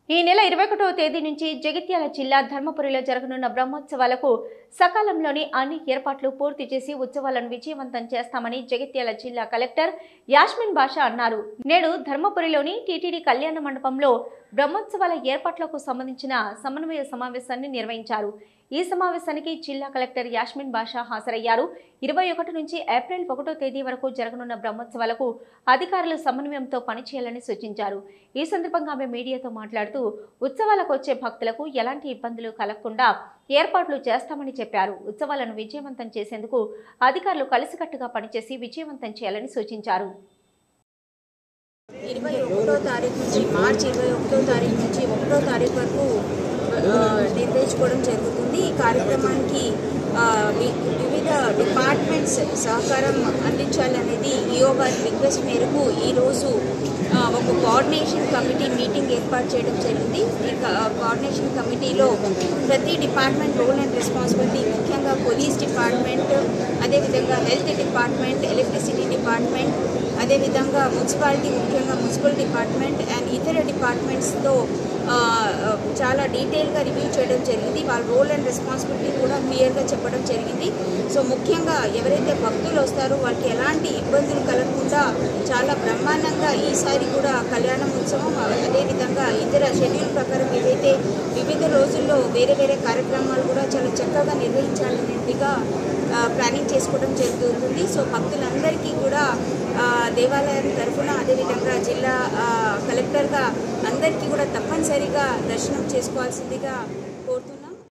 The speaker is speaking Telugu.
ఈ నెల 21వ తేదీ నుంచి జగిత్యాల జిల్లా ధర్మపురిలో జరగనున్న బ్రహ్మోత్సవాలకు సకాలంలోని అన్ని ఏర్పాట్లు పూర్తి చేసి ఉత్సవాలను విజయవంతం చేస్తామని జగిత్యాల జిల్లా కలెక్టర్ యాస్మిన్ బాషా అన్నారు. నేడు ధర్మపురిలోని టీటీడీ కళ్యాణ మండపంలో బ్రహ్మోత్సవాల ఏర్పాట్లకు సంబంధించిన సమన్వయ సమావేశాన్ని నిర్వహించారు. ఈ సమావేశానికి జిల్లా కలెక్టర్ యాస్మిన్ బాషా హాజరయ్యారు. 21 నుంచి ఏప్రిల్ 1వ తేదీ వరకు జరగనున్న బ్రహ్మోత్సవాలకు అధికారులు సమన్వయంతో పనిచేయాలని సూచించారు. ఈ సందర్భంగా ఆమె మీడియాతో మాట్లాడుతూ ఉత్సవాలకు వచ్చే భక్తులకు ఎలాంటి ఇబ్బందులు కలగకుండా ఏర్పాట్లు చేస్తామని చెప్పారు. ఉత్సవాలను విజయవంతం చేసేందుకు అధికారులు కలిసికట్టుగా పనిచేసి విజయవంతం చేయాలని సూచించారు. 21వ తారీఖు నుంచి మార్చి 21వ తారీఖు నుంచి 1వ తారీఖు వరకు నిర్వహించుకోవడం జరుగుతుంది. ఈ కార్యక్రమానికి వివిధ డిపార్ట్మెంట్స్ సహకారం అందించాలనేది ఈఓ గారి రిక్వెస్ట్ మేరకు ఈరోజు ఒక కోఆర్డినేషన్ కమిటీ మీటింగ్ ఏర్పాటు చేయడం జరిగింది. ఈ కోఆర్డినేషన్ కమిటీలో ప్రతి డిపార్ట్మెంట్ రోల్ అండ్ రెస్పాన్సిబిలిటీ, ముఖ్యంగా పోలీస్ డిపార్ట్మెంట్, అదేవిధంగా హెల్త్ డిపార్ట్మెంట్, ఎలక్ట్రిసిటీ డిపార్ట్మెంట్, అదేవిధంగా మున్సిపాలిటీ, ముఖ్యంగా మున్సిపల్ డిపార్ట్మెంట్ అండ్ ఇతర డిపార్ట్మెంట్స్తో చాలా డీటెయిల్గా రివ్యూ చేయడం జరిగింది. వాళ్ళ రోల్ అండ్ రెస్పాన్సిబిలిటీ కూడా క్లియర్గా చెప్పడం జరిగింది. సో ముఖ్యంగా ఎవరైతే భక్తులు వస్తారో వాళ్ళకి ఎలాంటి ఇబ్బందులు కలగకుండా చాలా బ్రహ్మాండంగా ఈసారి కూడా కళ్యాణం ఉత్సవం, అదేవిధంగా ఇతర షెడ్యూల్ ప్రకారం ఏదైతే వివిధ రోజుల్లో వేరే వేరే కార్యక్రమాలు కూడా చాలా చక్కగా నిర్వహించాలనేట్టుగా ప్లానింగ్ చేసుకోవడం జరుగుతుంది. సో భక్తులందరికీ కూడా దేవాలయం తరఫున, అదేవిధంగా జిల్లా కలెక్టర్గా అందరికీ కూడా తప్పనిసరిగా దర్శనం చేసుకోవాల్సిందిగా